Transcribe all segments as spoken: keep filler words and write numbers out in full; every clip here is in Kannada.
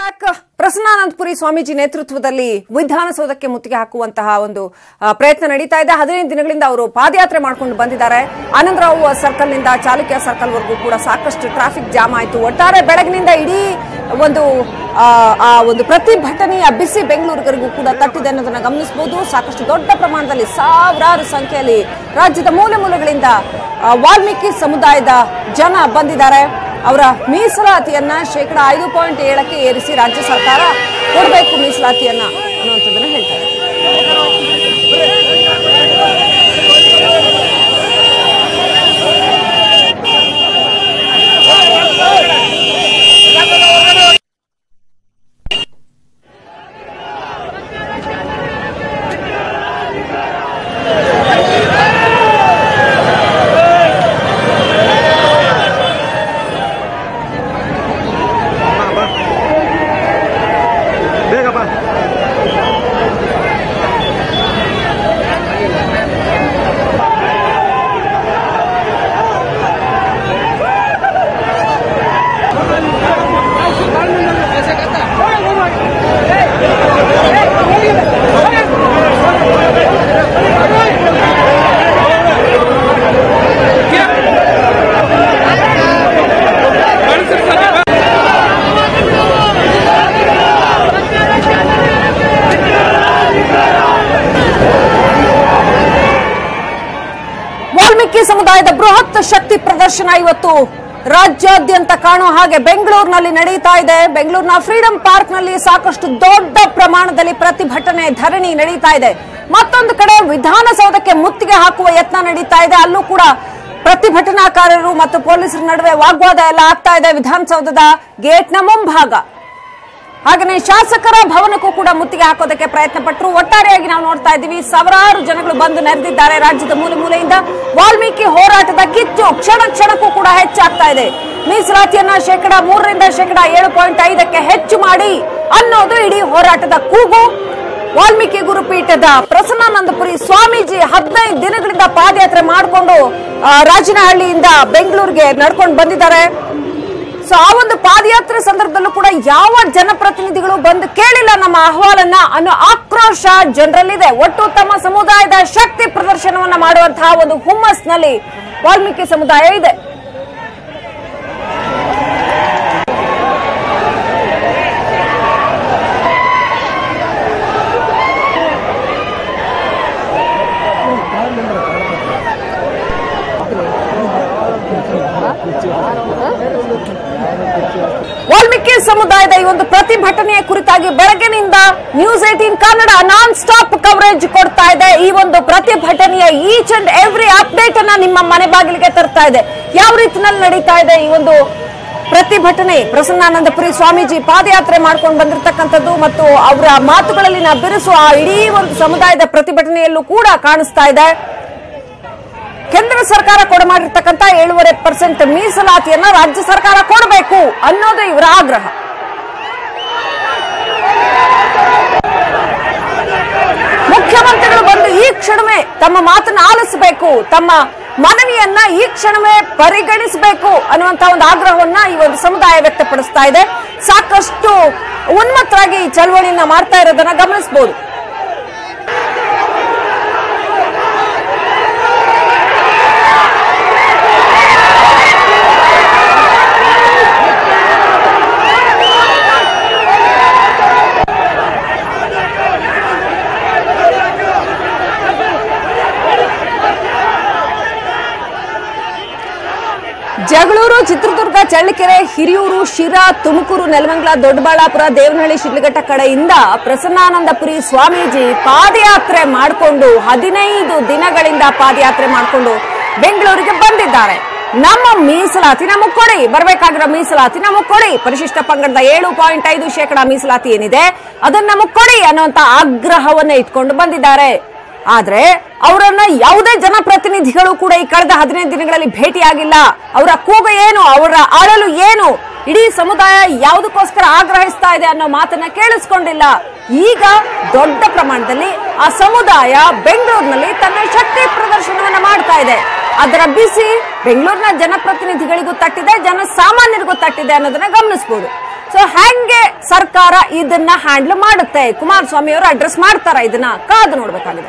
ಬ್ಯಾಕ್ ಪ್ರಸನ್ನಾನಂದಪುರಿ ಸ್ವಾಮೀಜಿ ನೇತೃತ್ವದಲ್ಲಿ ವಿಧಾನಸೌಧಕ್ಕೆ ಮುತ್ತಿಗೆ ಹಾಕುವಂತಹ ಒಂದು ಪ್ರಯತ್ನ ನಡೀತಾ ಇದೆ. ಹದಿನೈದು ದಿನಗಳಿಂದ ಅವರು ಪಾದಯಾತ್ರೆ ಮಾಡಿಕೊಂಡು ಬಂದಿದ್ದಾರೆ. ಆನಂದರಾವ್ ಸರ್ಕಲ್ ನಿಂದ ಚಾಲುಕ್ಯ ಸರ್ಕಲ್ ವರೆಗೂ ಕೂಡ ಸಾಕಷ್ಟು ಟ್ರಾಫಿಕ್ ಜಾಮ್ ಆಯಿತು. ಒಟ್ಟಾರೆ ಬೆಳಗಿನಿಂದ ಇಡೀ ಒಂದು ಆ ಒಂದು ಪ್ರತಿಭಟನೆಯ ಬಿಸಿ ಬೆಂಗಳೂರಿಗೂ ಕೂಡ ತಟ್ಟಿದೆ ಅನ್ನೋದನ್ನ ಗಮನಿಸಬಹುದು. ಸಾಕಷ್ಟು ದೊಡ್ಡ ಪ್ರಮಾಣದಲ್ಲಿ ಸಾವಿರಾರು ಸಂಖ್ಯೆಯಲ್ಲಿ ರಾಜ್ಯದ ಮೂಲೆ ಮೂಲೆಗಳಿಂದ ವಾಲ್ಮೀಕಿ ಸಮುದಾಯದ ಜನ ಬಂದಿದ್ದಾರೆ. ಅವರ ಮೀಸಲಾತಿಯನ್ನ ಶೇಕಡ ಐದು ಪಾಯಿಂಟ್ ಏಳಕ್ಕೆ ಏರಿಸಿ ರಾಜ್ಯ ಸರ್ಕಾರ ಕೊಡಬೇಕು ಮೀಸಲಾತಿಯನ್ನ ಅನ್ನುವಂಥದ್ದನ್ನ ಹೇಳ್ತಾರೆ. ವಾಲ್ಮೀಕಿ ಸಮುದಾಯದ ಬೃಹತ್ ಶಕ್ತಿ ಪ್ರದರ್ಶನ ಇವತ್ತು ರಾಜ್ಯಾದ್ಯಂತ ಕಾಣುವ ಹಾಗೆ ಬೆಂಗಳೂರಿನಲ್ಲಿ ನಡೀತಾ ಇದೆ. ಬೆಂಗಳೂರಿನ ಫ್ರೀಡಂ ಪಾರ್ಕ್ ನಲ್ಲಿ ಸಾಕಷ್ಟು ದೊಡ್ಡ ಪ್ರಮಾಣದಲ್ಲಿ ಪ್ರತಿಭಟನೆ ಧರಣಿ ನಡೀತಾ ಇದೆ. ಮತ್ತೊಂದು ಕಡೆ ವಿಧಾನಸೌಧಕ್ಕೆ ಮುತ್ತಿಗೆ ಹಾಕುವ ಯತ್ನ ನಡೀತಾ ಇದೆ. ಅಲ್ಲೂ ಕೂಡ ಪ್ರತಿಭಟನಾಕಾರರು ಮತ್ತು ಪೊಲೀಸರ ನಡುವೆ ವಾಗ್ವಾದ ಎಲ್ಲ ಆಗ್ತಾ ಇದೆ ವಿಧಾನಸೌಧದ ಗೇಟ್ನ ಮುಂಭಾಗ. ಹಾಗೆಯೇ ಶಾಸಕರ ಭವನಕ್ಕೂ ಕೂಡ ಮುತ್ತಿಗೆ ಹಾಕೋದಕ್ಕೆ ಪ್ರಯತ್ನ ಪಟ್ಟರು. ಒಟ್ಟಾರೆಯಾಗಿ ನಾವು ನೋಡ್ತಾ ಇದ್ದೀವಿ, ಸಾವಿರಾರು ಜನಗಳು ಬಂದು ನೆರೆದಿದ್ದಾರೆ ರಾಜ್ಯದ ಮೂಲೆ ಮೂಲೆಯಿಂದ. ವಾಲ್ಮೀಕಿ ಹೋರಾಟದ ಕಿಚ್ಚು ಕ್ಷಣ ಕ್ಷಣಕ್ಕೂ ಕೂಡ ಹೆಚ್ಚಾಗ್ತಾ ಇದೆ. ಮೀಸಲಾತಿಯನ್ನ ಶೇಕಡ ಮೂರರಿಂದ ಶೇಕಡ ಏಳು ಪಾಯಿಂಟ್ ಐದಕ್ಕೆ ಹೆಚ್ಚು ಮಾಡಿ ಅನ್ನೋದು ಇಡೀ ಹೋರಾಟದ ಕೂಗು. ವಾಲ್ಮೀಕಿ ಗುರುಪೀಠದ ಪ್ರಸನ್ನಾನಂದಪುರಿ ಸ್ವಾಮೀಜಿ ಹದಿನೈದು ದಿನಗಳಿಂದ ಪಾದಯಾತ್ರೆ ಮಾಡಿಕೊಂಡು ರಾಜನಹಳ್ಳಿಯಿಂದ ಬೆಂಗಳೂರಿಗೆ ನಡ್ಕೊಂಡು ಬಂದಿದ್ದಾರೆ. ಸೊ ಆ ಒಂದು ಪಾದಯಾತ್ರೆ ಸಂದರ್ಭದಲ್ಲೂ ಕೂಡ ಯಾವ ಜನಪ್ರತಿನಿಧಿಗಳು ಬಂದು ಕೇಳಿಲ್ಲ ನಮ್ಮ ಅಹವಾಲನ್ನ ಅನ್ನೋ ಆಕ್ರೋಶ ಜನರಲ್ಲಿದೆ. ಒಟ್ಟು ತಮ್ಮ ಸಮುದಾಯದ ಶಕ್ತಿ ಪ್ರದರ್ಶನವನ್ನ ಮಾಡುವಂತಹ ಒಂದು ಹುಮ್ಮಸ್ನಲ್ಲಿ ವಾಲ್ಮೀಕಿ ಸಮುದಾಯ ಇದೆ. ವಾಲ್ಮೀಕಿ ಸಮುದಾಯದ ಈ ಒಂದು ಪ್ರತಿಭಟನೆಯ ಕುರಿತಾಗಿ ಬೆಳಗಿನಿಂದ news eighteen Kannada non stop coverage ಕೊಡ್ತಾ ಇದೆ. ಈ ಒಂದು ಪ್ರತಿಭಟನೆಯ ಈಚ್ ಅಂಡ್ ಎವ್ರಿ ಅಪ್ಡೇಟ್ ಅನ್ನ ನಿಮ್ಮ ಮನೆ ಬಾಗಿಲಿಗೆ ತರ್ತಾ ಇದೆ. ಯಾವ ರೀತಿಯಲ್ಲಿ ನಡೀತಾ ಇದೆ ಈ ಒಂದು ಪ್ರತಿಭಟನೆ, ಪ್ರಸನ್ನಾನಂದಪುರಿ ಸ್ವಾಮೀಜಿ ಪಾದಯಾತ್ರೆ ಮಾಡ್ಕೊಂಡು ಬಂದಿರತಕ್ಕಂಥದ್ದು ಮತ್ತು ಅವರ ಮಾತುಗಳಲ್ಲಿನ ಬಿರುಸು ಆ ಇಡೀ ಒಂದು ಸಮುದಾಯದ ಪ್ರತಿಭಟನೆಯಲ್ಲೂ ಕೂಡ ಕಾಣಿಸ್ತಾ ಇದೆ. ಕೇಂದ್ರ ಸರ್ಕಾರ ಕೊಡಮಾಡಿರ್ತಕ್ಕಂಥ ಏಳೂವರೆ ಪರ್ಸೆಂಟ್ ಮೀಸಲಾತಿಯನ್ನ ರಾಜ್ಯ ಸರ್ಕಾರ ಕೊಡಬೇಕು ಅನ್ನೋದು ಇವರ ಆಗ್ರಹ. ಮುಖ್ಯಮಂತ್ರಿಗಳು ಬಂದು ಈ ಕ್ಷಣವೇ ತಮ್ಮ ಮಾತನ್ನು ಆಲಿಸಬೇಕು, ತಮ್ಮ ಮನವಿಯನ್ನ ಈ ಕ್ಷಣವೇ ಪರಿಗಣಿಸಬೇಕು ಅನ್ನುವಂತಹ ಒಂದು ಆಗ್ರಹವನ್ನ ಈ ಒಂದು ಸಮುದಾಯ ವ್ಯಕ್ತಪಡಿಸ್ತಾ ಇದೆ. ಸಾಕಷ್ಟು ಉನ್ಮತ್ತರಾಗಿ ಈ ಚಳವಳಿಯನ್ನ ಮಾಡ್ತಾ ಇರೋದನ್ನ ಗಮನಿಸಬಹುದು. ಜಗಳೂರು, ಚಿತ್ರದುರ್ಗ, ಚಳ್ಳಕೆರೆ, ಹಿರಿಯೂರು, ಶಿರಾ, ತುಮಕೂರು, ನೆಲಮಂಗಲ, ದೊಡ್ಡಬಳ್ಳಾಪುರ, ದೇವನಹಳ್ಳಿ, ಶಿಡ್ಲಘಟ್ಟ ಕಡೆಯಿಂದ ಪ್ರಸನ್ನಾನಂದಪುರಿ ಸ್ವಾಮೀಜಿ ಪಾದಯಾತ್ರೆ ಮಾಡಿಕೊಂಡು ಹದಿನೈದು ದಿನಗಳಿಂದ ಪಾದಯಾತ್ರೆ ಮಾಡಿಕೊಂಡು ಬೆಂಗಳೂರಿಗೆ ಬಂದಿದ್ದಾರೆ. ನಮ್ಮ ಮೀಸಲಾತಿ ನಮಗ್ ಕೊಡಿ, ಬರಬೇಕಾಗಿರೋ ಮೀಸಲಾತಿ ನಮಗ್ ಕೊಡಿ, ಪರಿಶಿಷ್ಟ ಪಂಗಡದ ಏಳು ಪಾಯಿಂಟ್ ಐದು ಶೇಕಡ ಮೀಸಲಾತಿ ಏನಿದೆ ಅದನ್ನ ನಮಗ್ ಕೊಡಿ ಅನ್ನುವಂತ ಆಗ್ರಹವನ್ನ ಇಟ್ಕೊಂಡು ಬಂದಿದ್ದಾರೆ. ಆದ್ರೆ ಅವರನ್ನ ಯಾವುದೇ ಜನಪ್ರತಿನಿಧಿಗಳು ಕೂಡ ಈ ಕಳೆದ ಹದಿನೈದು ದಿನಗಳಲ್ಲಿ ಭೇಟಿಯಾಗಿಲ್ಲ. ಅವರ ಕೂಗು ಏನು, ಅವರ ಅಳಲು ಏನು, ಇಡೀ ಸಮುದಾಯ ಯಾವುದಕ್ಕೋಸ್ಕರ ಆಗ್ರಹಿಸ್ತಾ ಇದೆ ಅನ್ನೋ ಮಾತನ್ನ ಕೇಳಿಸ್ಕೊಂಡಿಲ್ಲ. ಈಗ ದೊಡ್ಡ ಪ್ರಮಾಣದಲ್ಲಿ ಆ ಸಮುದಾಯ ಬೆಂಗಳೂರಿನಲ್ಲಿ ತನ್ನ ಶಕ್ತಿ ಪ್ರದರ್ಶನವನ್ನ ಮಾಡ್ತಾ ಇದೆ. ಅದರ ಬಿಸಿ ಬೆಂಗಳೂರಿನ ಜನಪ್ರತಿನಿಧಿಗಳಿಗೂ ತಟ್ಟಿದೆ, ಜನಸಾಮಾನ್ಯರಿಗೂ ತಟ್ಟಿದೆ ಅನ್ನೋದನ್ನ ಗಮನಿಸಬಹುದು. ಸೊ ಹೆಂಗೆ ಸರ್ಕಾರ ಇದನ್ನ ಹ್ಯಾಂಡಲ್ ಮಾಡುತ್ತೆ, ಕುಮಾರಸ್ವಾಮಿ ಅವರು ಅಡ್ರೆಸ್ ಮಾಡ್ತಾರ ಇದನ್ನ, ಕಾದು ನೋಡ್ಬೇಕಾಗಿದೆ.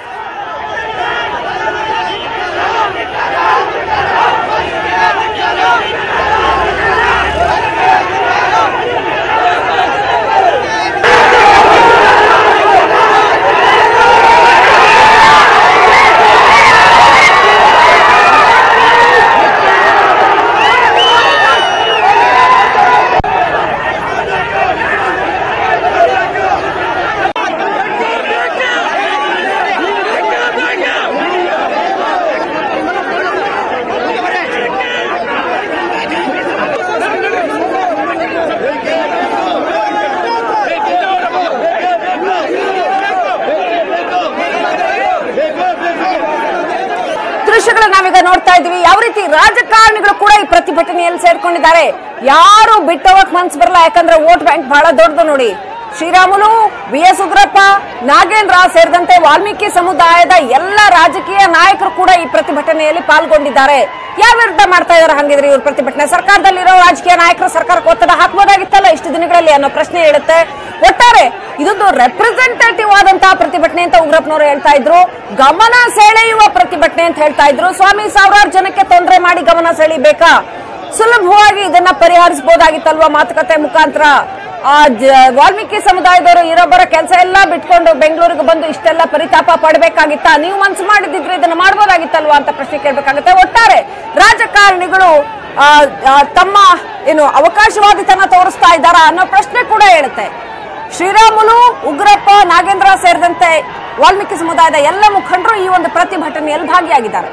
ನಾವೀಗ ನೋಡ್ತಾ ಇದೀವಿ ಯಾವ ರೀತಿ ರಾಜಕಾರಣಿಗಳು ಕೂಡ ಈ ಪ್ರತಿಭಟನೆಯಲ್ಲಿ ಸೇರ್ಕೊಂಡಿದ್ದಾರೆ. ಯಾರು ಬಿಟ್ಟೋಗಕ್ ಮನ್ಸು ಬರಲ್ಲ, ಯಾಕಂದ್ರೆ ವೋಟ್ ಬ್ಯಾಂಕ್ ಬಹಳ ದೊಡ್ಡದು ನೋಡಿ. ಶ್ರೀರಾಮುಲು, ವಿ ಎಸ್ ಉಗ್ರಪ್ಪ, ನಾಗೇಂದ್ರ ಸೇರಿದಂತೆ ವಾಲ್ಮೀಕಿ ಸಮುದಾಯದ ಎಲ್ಲ ರಾಜಕೀಯ ನಾಯಕರು ಕೂಡ ಈ ಪ್ರತಿಭಟನೆಯಲ್ಲಿ ಪಾಲ್ಗೊಂಡಿದ್ದಾರೆ. ಯಾವ ವಿರುದ್ಧ ಮಾಡ್ತಾ ಇದಾರೆ ಹಂಗಿದ್ರೆ ಇವ್ರ ಪ್ರತಿಭಟನೆ? ಸರ್ಕಾರದಲ್ಲಿರೋ ರಾಜಕೀಯ ನಾಯಕರು ಸರ್ಕಾರಕ್ಕೆ ಒತ್ತಡ ಹಾಕಬಹುದಾಗಿತ್ತಲ್ಲ ಇಷ್ಟು ದಿನಗಳಲ್ಲಿ ಅನ್ನೋ ಪ್ರಶ್ನೆ ಹೇಳುತ್ತೆ. ಒಟ್ಟಾರೆ ಇದೊಂದು ರೆಪ್ರೆಸೆಂಟೇಟಿವ್ ಆದಂತಹ ಪ್ರತಿಭಟನೆ ಅಂತ ಉಗ್ರಪ್ಪನವರು ಹೇಳ್ತಾ ಇದ್ರು. ಗಮನ ಸೆಳೆಯುವ ಪ್ರತಿಭಟನೆ ಅಂತ ಹೇಳ್ತಾ ಇದ್ರು. ಸ್ವಾಮಿ, ಸಾವಿರಾರು ಜನಕ್ಕೆ ತೊಂದರೆ ಮಾಡಿ ಗಮನ ಸೆಳಿಬೇಕಾ? ಸುಲಭವಾಗಿ ಇದನ್ನ ಪರಿಹರಿಸಬಹುದಾಗಿತ್ತಲ್ವಾ ಮಾತುಕತೆ ಮುಖಾಂತರ? ಆ ವಾಲ್ಮೀಕಿ ಸಮುದಾಯದವರು ಇರೊಬ್ಬರ ಕೆಲಸ ಎಲ್ಲ ಬಿಟ್ಕೊಂಡು ಬೆಂಗಳೂರಿಗೆ ಬಂದು ಇಷ್ಟೆಲ್ಲ ಪರಿತಾಪ ಪಡಬೇಕಾಗಿತ್ತ? ನೀವು ಮನಸ್ಸು ಮಾಡಿದ್ರೆ ಇದನ್ನ ಮಾಡಬಹುದಾಗಿತ್ತಲ್ವಾ ಅಂತ ಪ್ರಶ್ನೆ ಕೇಳಬೇಕಾಗುತ್ತೆ. ಒಟ್ಟಾರೆ ರಾಜಕಾರಣಿಗಳು ತಮ್ಮ ಏನು ಅವಕಾಶವಾದಿತನ ತೋರಿಸ್ತಾ ಇದ್ದಾರಾ ಅನ್ನೋ ಪ್ರಶ್ನೆ ಕೂಡ ಹೇಳುತ್ತೆ. ಶ್ರೀರಾಮುಲು, ಉಗ್ರಪ್ಪ, ನಾಗೇಂದ್ರ ಸೇರಿದಂತೆ ವಾಲ್ಮೀಕಿ ಸಮುದಾಯದ ಎಲ್ಲ ಮುಖಂಡರು ಈ ಒಂದು ಪ್ರತಿಭಟನೆಯಲ್ಲಿ ಭಾಗಿಯಾಗಿದ್ದಾರೆ.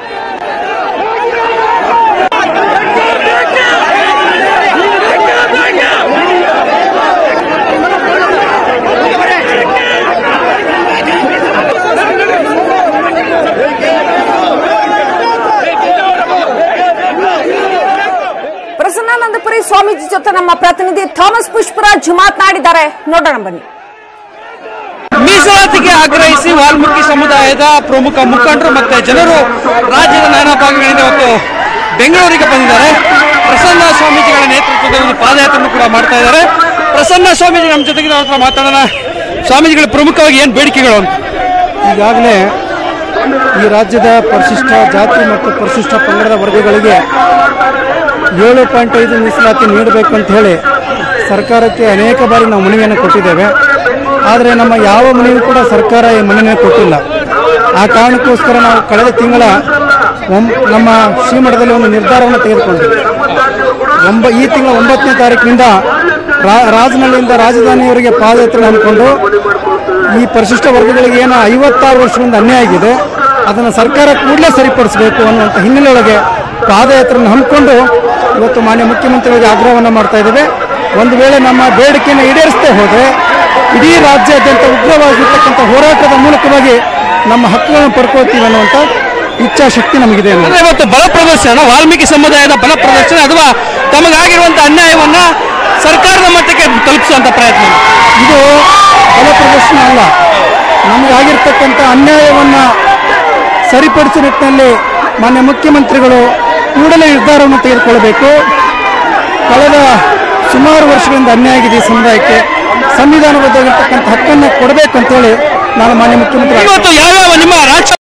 ಪ್ರಸನ್ನಾನಂದಪುರಿ ಸ್ವಾಮೀಜಿ ಜೊತೆ ನಮ್ಮ ಪ್ರತಿನಿಧಿ ಥಾಮಸ್ ಪುಷ್ಪರಾಜ್ ಮಾತನಾಡಿದ್ದಾರೆ, ನೋಡೋಣ ಬನ್ನಿ. ಮೀಸಲಾತಿಗೆ ಆಗ್ರಹಿಸಿ ವಾಲ್ಮೀಕಿ ಸಮುದಾಯದ ಪ್ರಮುಖ ಮುಖಂಡರು ಮತ್ತೆ ಜನರು ರಾಜ್ಯದ ನಾನಾ ಭಾಗಗಳಿಂದ ಇವತ್ತು ಬೆಂಗಳೂರಿಗೆ ಬಂದಿದ್ದಾರೆ. ಪ್ರಸನ್ನ ಸ್ವಾಮೀಜಿಗಳ ನೇತೃತ್ವದ ಒಂದು ಪಾದಯಾತ್ರೆ ಕೂಡ ಮಾಡ್ತಾ ಇದ್ದಾರೆ. ಪ್ರಸನ್ನ ಸ್ವಾಮೀಜಿ ನಮ್ಮ ಜೊತೆಗೆ ನಾವು ಹತ್ರ ಮಾತಾಡೋಣ. ಸ್ವಾಮೀಜಿಗಳ ಪ್ರಮುಖವಾಗಿ ಏನು ಬೇಡಿಕೆಗಳು ಅಂತ? ಈಗಾಗಲೇ ಈ ರಾಜ್ಯದ ಪರಿಶಿಷ್ಟ ಜಾತಿ ಮತ್ತು ಪರಿಶಿಷ್ಟ ಪಂಗಡದ ವರ್ಗಗಳಿಗೆ ಏಳು ಪಾಯಿಂಟ್ ಐದು ಮೀಸಲಾತಿ ನೀಡಬೇಕು ಅಂತ ಹೇಳಿ ಸರ್ಕಾರಕ್ಕೆ ಅನೇಕ ಬಾರಿ ನಾವು ಮನವಿಯನ್ನು ಕೊಟ್ಟಿದ್ದೇವೆ. ಆದರೆ ನಮ್ಮ ಯಾವ ಮನವಿ ಕೂಡ ಸರ್ಕಾರ ಈ ಮನವಿಯನ್ನು ಕೊಟ್ಟಿಲ್ಲ. ಆ ಕಾರಣಕ್ಕೋಸ್ಕರ ನಾವು ಕಳೆದ ತಿಂಗಳ ನಮ್ಮ ಶ್ರೀಮಠದಲ್ಲಿ ಒಂದು ನಿರ್ಧಾರವನ್ನು ತೆಗೆದುಕೊಂಡಿದ್ದೇವೆ. ಒಂಬ ಈ ತಿಂಗಳ ಒಂಬತ್ತನೇ ತಾರೀಕಿನಿಂದ ರಾಜನಹಳ್ಳಿಯಿಂದ ರಾಜಧಾನಿಯವರಿಗೆ ಪಾದಯಾತ್ರೆ ಹಮ್ಮಿಕೊಂಡು ಈ ಪರಿಶಿಷ್ಟ ವರ್ಗಗಳಿಗೆ ಏನೋ ಐವತ್ತಾರು ವರ್ಷದಿಂದ ಅನ್ಯಾಯ ಆಗಿದೆ, ಅದನ್ನು ಸರ್ಕಾರ ಕೂಡಲೇ ಸರಿಪಡಿಸಬೇಕು ಅನ್ನುವಂಥ ಹಿನ್ನೆಲೆಯೊಳಗೆ ಪಾದಯಾತ್ರೆಯನ್ನು ಹಮ್ಮಿಕೊಂಡು ಇವತ್ತು ಮಾನ್ಯ ಮುಖ್ಯಮಂತ್ರಿಗಳಿಗೆ ಆಗ್ರಹವನ್ನು ಮಾಡ್ತಾ ಇದ್ದೇವೆ. ಒಂದು ವೇಳೆ ನಮ್ಮ ಬೇಡಿಕೆಯನ್ನು ಈಡೇರಿಸದೆ ಹೋದರೆ ಇಡೀ ರಾಜ್ಯಾದ್ಯಂತ ಉಗ್ರವಾಗಿರ್ತಕ್ಕಂಥ ಹೋರಾಟದ ಮೂಲಕವಾಗಿ ನಮ್ಮ ಹಕ್ಕುಗಳನ್ನು ಪಡ್ಕೊಳ್ತೀವಿ ಅನ್ನುವಂಥ ಇಚ್ಛಾಶಕ್ತಿ ನಮಗಿದೆ. ಇವತ್ತು ಬಲ ಪ್ರದರ್ಶನ, ವಾಲ್ಮೀಕಿ ಸಮುದಾಯದ ಬಲ ಪ್ರದರ್ಶನ ಅಥವಾ ತಮಗಾಗಿರುವಂಥ ಅನ್ಯಾಯವನ್ನ ಸರ್ಕಾರದ ಮಟ್ಟಕ್ಕೆ ತಲುಪಿಸುವಂತ ಪ್ರಯತ್ನ, ಇದು ಬಲ ಪ್ರದರ್ಶನ ಅಲ್ಲ. ನಮಗಾಗಿರ್ತಕ್ಕಂಥ ಅನ್ಯಾಯವನ್ನು ಸರಿಪಡಿಸುವ ನಿಟ್ಟಿನಲ್ಲಿ ಮಾನ್ಯ ಮುಖ್ಯಮಂತ್ರಿಗಳು ಕೂಡಲೇ ನಿರ್ಧಾರವನ್ನು ತೆಗೆದುಕೊಳ್ಳಬೇಕು. ಕಳೆದ ಸುಮಾರು ವರ್ಷಗಳಿಂದ ಅನ್ಯಾಯ ಆಗಿದೆ ಈ ಸಮುದಾಯಕ್ಕೆ, ಸಂವಿಧಾನಬದ್ಧವಾಗಿರ್ತಕ್ಕಂಥ ಹಕ್ಕನ್ನು ಕೊಡಬೇಕು ಅಂತ ಹೇಳಿ ನಾನು ಮಾನ್ಯ ಮುಖ್ಯಮಂತ್ರಿ ಇವತ್ತು ಯಾವ್ಯಾವ ನಿಮ್ಮ ರಾಜ್ಯ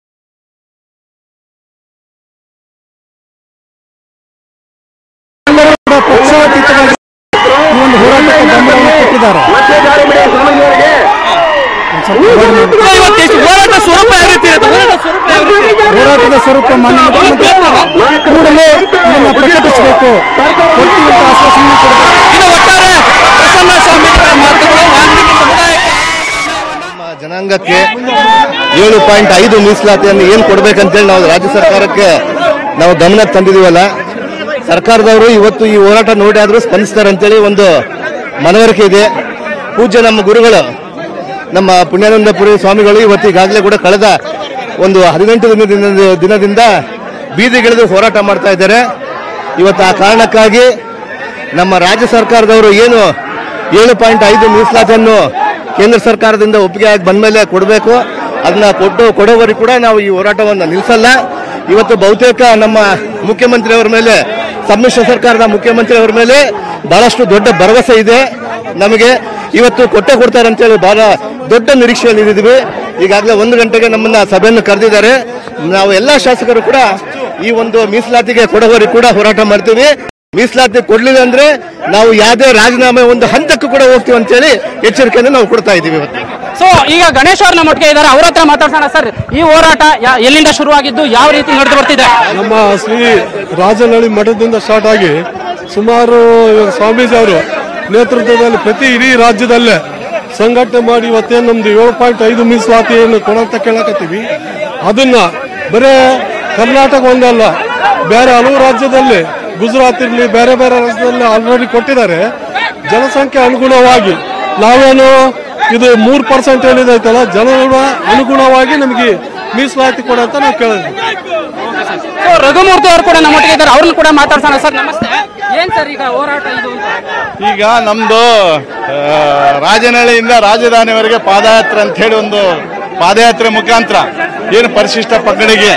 ಪಕ್ಷಾತೀತವಾಗಿ ಈ ಒಂದು ಹೋರಾಟಕ್ಕೆ ಬೆಂಬಲವನ್ನು ಕೊಟ್ಟಿದ್ದಾರೆ. ಹೋರಾಟದ ಸ್ವರೂಪ ಮಾನ್ಯ ಮುಖ್ಯಮಂತ್ರಿ ಕೂಡಲೇ ಇದನ್ನು ಪ್ರಕಟಿಸಬೇಕು, ಕೊಡ್ತೀವಂತ ಆಶ್ವಾಸನೆ ನಮ್ಮ ಜನಾಂಗಕ್ಕೆ ಏಳು ಪಾಯಿಂಟ್ ಐದು ಮೀಸಲಾತಿಯನ್ನು ಏನ್ ಕೊಡ್ಬೇಕಂತೇಳಿ ನಾವು ರಾಜ್ಯ ಸರ್ಕಾರಕ್ಕೆ ನಾವು ಗಮನಕ್ಕೆ ತಂದಿದೀವಲ್ಲ, ಸರ್ಕಾರದವರು ಇವತ್ತು ಈ ಹೋರಾಟ ನೋಡಿ ಆದ್ರೂ ಸ್ಪಂದಿಸ್ತಾರೆ ಅಂತೇಳಿ ಒಂದು ಮನವರಿಕೆ ಇದೆ. ಪೂಜ್ಯ ನಮ್ಮ ಗುರುಗಳು ನಮ್ಮ ಪುಣ್ಯಾನಂದಪುರಿ ಸ್ವಾಮಿಗಳು ಇವತ್ತು ಈಗಾಗಲೇ ಕೂಡ ಕಳೆದ ಒಂದು ಹದಿನೆಂಟು ದಿನದಿಂದ ದಿನದಿಂದ ಬೀದಿಗಿಳಿದು ಹೋರಾಟ ಮಾಡ್ತಾ ಇದ್ದಾರೆ. ಇವತ್ತು ಆ ಕಾರಣಕ್ಕಾಗಿ ನಮ್ಮ ರಾಜ್ಯ ಸರ್ಕಾರದವರು ಏನು ಏಳು ಪಾಯಿಂಟ್ ಐದು ಮೀಸಲಾತಿಯನ್ನು ಕೇಂದ್ರ ಸರ್ಕಾರದಿಂದ ಒಪ್ಪಿಗೆ ಆಗಿ ಬಂದ ಮೇಲೆ ಕೊಡಬೇಕು, ಅದನ್ನ ಕೊಟ್ಟು ಕೊಡೋವರೆಗೂ ಕೂಡ ನಾವು ಈ ಹೋರಾಟವನ್ನು ನಿಲ್ಲಿಸಲ್ಲ. ಇವತ್ತು ಬಹುತೇಕ ನಮ್ಮ ಮುಖ್ಯಮಂತ್ರಿಯವರ ಮೇಲೆ ಸಮ್ಮಿಶ್ರ ಸರ್ಕಾರದ ಮುಖ್ಯಮಂತ್ರಿ ಅವರ ಮೇಲೆ ಬಹಳಷ್ಟು ದೊಡ್ಡ ಭರವಸೆ ಇದೆ ನಮಗೆ. ಇವತ್ತು ಕೊಟ್ಟೆ ಕೊಡ್ತಾರೆ ಅಂತೇಳಿ ಬಹಳ ದೊಡ್ಡ ನಿರೀಕ್ಷೆಯಲ್ಲಿ ಇದ್ದೀವಿ. ಈಗಾಗಲೇ ಒಂದು ಗಂಟೆಗೆ ನಮ್ಮನ್ನ ಸಭೆಯನ್ನು ಕರೆದಿದ್ದಾರೆ. ನಾವು ಎಲ್ಲಾ ಶಾಸಕರು ಕೂಡ ಈ ಒಂದು ಮೀಸಲಾತಿಗೆ ಕೊಡುವವರೆಗೂ ಕೂಡ ಹೋರಾಟ ಮಾಡ್ತೀವಿ. ಮೀಸಲಾತಿ ಕೊಡ್ಲಿಲ್ಲ ಅಂದ್ರೆ ನಾವು ಯಾವುದೇ ರಾಜೀನಾಮೆ ಒಂದು ಹಂತಕ್ಕೂ ಕೂಡ ಹೋಗ್ತೀವಿ ಅಂತ ಹೇಳಿ ಎಚ್ಚರಿಕೆಯನ್ನು ನಾವು ಕೊಡ್ತಾ ಇದ್ದೀವಿ ಇವತ್ತು. ಸೊ ಈಗ ಗಣೇಶ್ ಅವ್ರ ನಮ್ಮ ಒಟ್ಟಿಗೆ ಇದ್ದಾರೆ, ಅವ್ರ ಹತ್ರ ಮಾತಾಡ್ಸೋಣ. ಸರ್, ಈ ಹೋರಾಟ ಎಲ್ಲಿಂದ ಶುರುವಾಗಿದ್ದು, ಯಾವ ರೀತಿ ನಡೆದು ಬರ್ತಿದೆ? ನಮ್ಮ ಶ್ರೀ ರಾಜನಹಳ್ಳಿ ಮಠದಿಂದ ಸ್ಟಾರ್ಟ್ ಆಗಿ ಸುಮಾರು ಸ್ವಾಮೀಜಿ ಅವರು ನೇತೃತ್ವದಲ್ಲಿ ಪ್ರತಿ ಇಡೀ ರಾಜ್ಯದಲ್ಲೇ ಸಂಘಟನೆ ಮಾಡಿ ಇವತ್ತೇನು ನಮ್ದು ಏಳು ಪಾಯಿಂಟ್ ಐದು ಮೀಸಲಾತಿಯನ್ನು ಕೊಡಂತ ಕೇಳಕತ್ತೀವಿ. ಅದನ್ನ ಬರೇ ಕರ್ನಾಟಕ ಒಂದಲ್ಲ, ಬೇರೆ ಹಲವು ರಾಜ್ಯದಲ್ಲಿ, ಗುಜರಾತ್ ಇರಲಿ, ಬೇರೆ ಬೇರೆ ರಾಜ್ಯದಲ್ಲಿ ಆಲ್ರೆಡಿ ಕೊಟ್ಟಿದ್ದಾರೆ. ಜನಸಂಖ್ಯೆ ಅನುಗುಣವಾಗಿ ನಾವೇನು ಇದು ಮೂರು ಪರ್ಸೆಂಟ್ ಏನಿದೈತಲ್ಲ, ಜನರ ಅನುಗುಣವಾಗಿ ನಮಗೆ ಮೀಸಲಾತಿ ಕೊಡಂತ ನಾವು ಕೇಳಿದ್ವಿ. ರಘುಮೂರ್ತಿ ಅವರು ಕೂಡ ನಮ್ಮೊಟ್ಟಿಗೆ ಇದ್ದಾರೆ, ಅವ್ರನ್ನ ಕೂಡ ಮಾತಾಡ್ಸೋಣ. ಸರ್ ನಮಸ್ತೆ. ಏನ್ ಸರ್ ಈಗ ಹೋರಾಟ ಇದು? ಈಗ ನಮ್ದು ರಾಜನಹಳ್ಳಿಯಿಂದ ರಾಜಧಾನಿವರೆಗೆ ಪಾದಯಾತ್ರೆ ಅಂತ ಹೇಳಿ ಒಂದು ಪಾದಯಾತ್ರೆ ಮುಖಾಂತರ ಏನು ಪರಿಶಿಷ್ಟ ಪಂಗಡಿಗೆ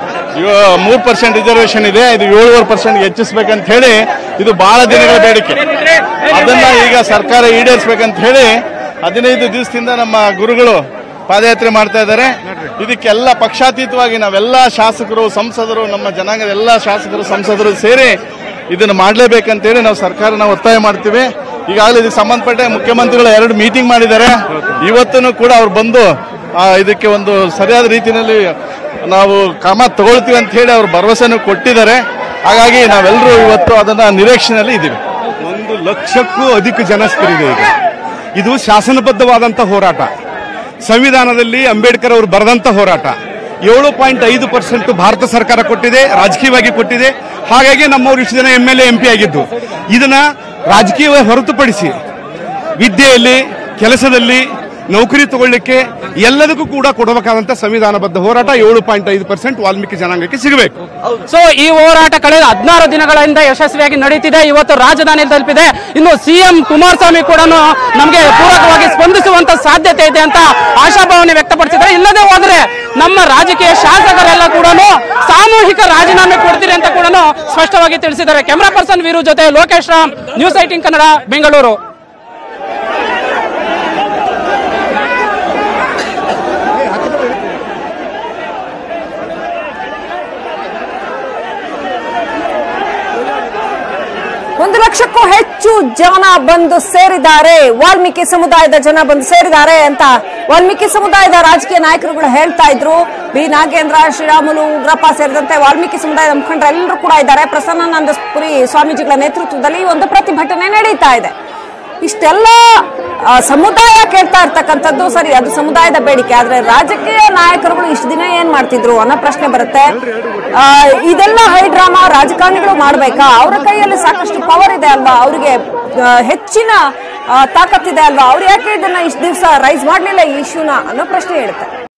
ಮೂರು ಪರ್ಸೆಂಟ್ ರಿಸರ್ವೇಶನ್ ಇದೆ, ಇದು ಏಳುವರೆ ಪರ್ಸೆಂಟ್ ಹೆಚ್ಚಿಸ್ಬೇಕಂತ ಹೇಳಿ ಇದು ಬಹಳ ದಿನಗಳ ಬೇಡಿಕೆ. ಅದನ್ನ ಈಗ ಸರ್ಕಾರ ಈಡೇರಿಸಬೇಕಂತ ಹೇಳಿ ಹದಿನೈದು ದಿವಸದಿಂದ ನಮ್ಮ ಗುರುಗಳು ಪಾದಯಾತ್ರೆ ಮಾಡ್ತಾ ಇದ್ದಾರೆ. ಇದಕ್ಕೆಲ್ಲ ಪಕ್ಷಾತೀತವಾಗಿ ನಾವೆಲ್ಲ ಶಾಸಕರು, ಸಂಸದರು, ನಮ್ಮ ಜನಾಂಗದ ಎಲ್ಲ ಶಾಸಕರು, ಸಂಸದರು ಸೇರಿ ಇದನ್ನು ಮಾಡಲೇಬೇಕಂತೇಳಿ ನಾವು ಸರ್ಕಾರನ ಒತ್ತಾಯ ಮಾಡ್ತೀವಿ. ಈಗಾಗಲೇ ಇದಕ್ಕೆ ಸಂಬಂಧಪಟ್ಟ ಮುಖ್ಯಮಂತ್ರಿಗಳು ಎರಡು ಮೀಟಿಂಗ್ ಮಾಡಿದ್ದಾರೆ. ಇವತ್ತೂ ಕೂಡ ಅವ್ರು ಬಂದು ಇದಕ್ಕೆ ಒಂದು ಸರಿಯಾದ ರೀತಿಯಲ್ಲಿ ನಾವು ಕ್ರಮ ತಗೊಳ್ತೀವಿ ಅಂತ ಹೇಳಿ ಅವ್ರು ಭರವಸೆನೂ ಕೊಟ್ಟಿದ್ದಾರೆ. ಹಾಗಾಗಿ ನಾವೆಲ್ಲರೂ ಇವತ್ತು ಅದನ್ನ ನಿರೀಕ್ಷೆಯಲ್ಲಿ ಇದ್ದೀವಿ. ಒಂದು ಲಕ್ಷಕ್ಕೂ ಅಧಿಕ ಜನ ಸೇರಿದೆ. ಈಗ ಇದು ಶಾಸನಬದ್ಧವಾದಂಥ ಹೋರಾಟ, ಸಂವಿಧಾನದಲ್ಲಿ ಅಂಬೇಡ್ಕರ್ ಅವರು ಬರೆದಂಥ ಹೋರಾಟ. ಏಳು ಪಾಯಿಂಟ್ ಐದು ಪರ್ಸೆಂಟ್ ಭಾರತ ಸರ್ಕಾರ ಕೊಟ್ಟಿದೆ, ರಾಜಕೀಯವಾಗಿ ಕೊಟ್ಟಿದೆ. ಹಾಗಾಗಿ ನಮ್ಮವರು ಇಷ್ಟು ಜನ M L A M P ಆಗಿದ್ದು, ಇದನ್ನ ರಾಜಕೀಯ ಹೊರತುಪಡಿಸಿ ವಿದ್ಯೆಯಲ್ಲಿ, ಕೆಲಸದಲ್ಲಿ, ನೌಕರಿ ತಗೊಳ್ಳಿಕ್ಕೆ ಎಲ್ಲದಕ್ಕೂ ಕೂಡ ಕೊಡಬೇಕಾದಂತ ಸಂವಿಧಾನಬದ್ಧ ಹೋರಾಟ ಏಳು ಪಾಯಿಂಟ್ ಐದು ಪರ್ಸೆಂಟ್ ವಾಲ್ಮೀಕಿ ಜನಾಂಗಕ್ಕೆ ಸಿಗಬೇಕು. ಸೊ ಈ ಹೋರಾಟ ಕಳೆದ ಹದಿನಾರು ದಿನಗಳಿಂದ ಯಶಸ್ವಿಯಾಗಿ ನಡೀತಿದೆ. ಇವತ್ತು ರಾಜಧಾನಿ ತಲುಪಿದೆ. ಇನ್ನು ಸಿಎಂ ಕುಮಾರಸ್ವಾಮಿ ಕೂಡ ನಮಗೆ ಪೂರಕವಾಗಿ ಸ್ಪಂದಿಸುವಂತ ಸಾಧ್ಯತೆ ಇದೆ ಅಂತ ಆಶಾಭಾವನೆ ವ್ಯಕ್ತಪಡಿಸಿದ್ದಾರೆ. ಇಲ್ಲದೆ ಹೋದ್ರೆ ನಮ್ಮ ರಾಜಕೀಯ ಶಾಸಕರೆಲ್ಲ ಕೂಡ ಸಾಮೂಹಿಕ ರಾಜೀನಾಮೆ ಕೊಡ್ತೀರಿ ಅಂತ ಕೂಡ ಸ್ಪಷ್ಟವಾಗಿ ತಿಳಿಸಿದ್ದಾರೆ. ಕ್ಯಾಮರಾ ಪರ್ಸನ್ ವೀರು ಜೊತೆ ಲೋಕೇಶ್ ರಾಮ್, ನ್ಯೂಸ್ ಏಟೀನ್ ಕನ್ನಡ, ಬೆಂಗಳೂರು. ಒಂದು ಲಕ್ಷಕ್ಕೂ ಹೆಚ್ಚು ಜನ ಬಂದು ಸೇರಿದ್ದಾರೆ, ವಾಲ್ಮೀಕಿ ಸಮುದಾಯದ ಜನ ಬಂದು ಸೇರಿದ್ದಾರೆ ಅಂತ ವಾಲ್ಮೀಕಿ ಸಮುದಾಯದ ರಾಜಕೀಯ ನಾಯಕರುಗಳು ಹೇಳ್ತಾ ಇದ್ರು. ಬಿ ನಾಗೇಂದ್ರ, ಶ್ರೀರಾಮುಲು, ಉಗ್ರಪ್ಪ ಸೇರಿದಂತೆ ವಾಲ್ಮೀಕಿ ಸಮುದಾಯದ ಮುಖಂಡರೆಲ್ಲರೂ ಕೂಡ ಇದ್ದಾರೆ. ಪ್ರಸನ್ನಾನಂದಪುರಿ ಸ್ವಾಮೀಜಿಗಳ ನೇತೃತ್ವದಲ್ಲಿ ಒಂದು ಪ್ರತಿಭಟನೆ ನಡೀತಾ ಇದೆ. ಇಷ್ಟೆಲ್ಲ ಸಮುದಾಯ ಕೇಳ್ತಾ ಇರ್ತಕ್ಕಂಥದ್ದು ಸರಿ, ಅದು ಸಮುದಾಯದ ಬೇಡಿಕೆ. ಆದ್ರೆ ರಾಜಕೀಯ ನಾಯಕರುಗಳು ಇಷ್ಟು ದಿನ ಏನ್ ಮಾಡ್ತಿದ್ರು ಅನ್ನೋ ಪ್ರಶ್ನೆ ಬರುತ್ತೆ. ಆ ಇದೆಲ್ಲ ಹೈ ಡ್ರಾಮಾ ರಾಜಕಾರಣಿಗಳು ಮಾಡ್ಬೇಕಾ? ಅವರ ಕೈಯಲ್ಲಿ ಸಾಕಷ್ಟು ಪವರ್ ಇದೆ ಅಲ್ವಾ, ಅವರಿಗೆ ಹೆಚ್ಚಿನ ತಾಕತ್ತಿದೆ ಅಲ್ವಾ, ಅವ್ರು ಯಾಕೆ ಇದನ್ನ ಇಷ್ಟು ದಿವಸ ರೈಸ್ ಮಾಡ್ಲಿಲ್ಲ ಈ ಇಶ್ಯೂನ ಅನ್ನೋ ಪ್ರಶ್ನೆ ಹೇಳುತ್ತೆ.